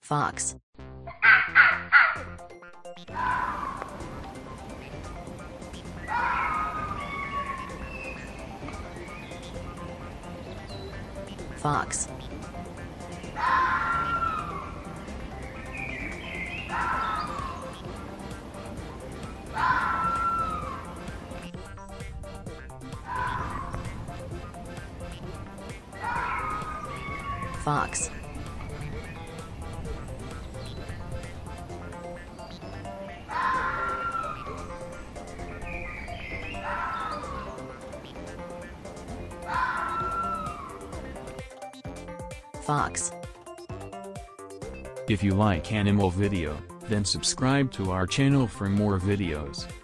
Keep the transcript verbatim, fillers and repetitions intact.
Fox. Fox. Fox. Fox. If you like animal video, then subscribe to our channel for more videos.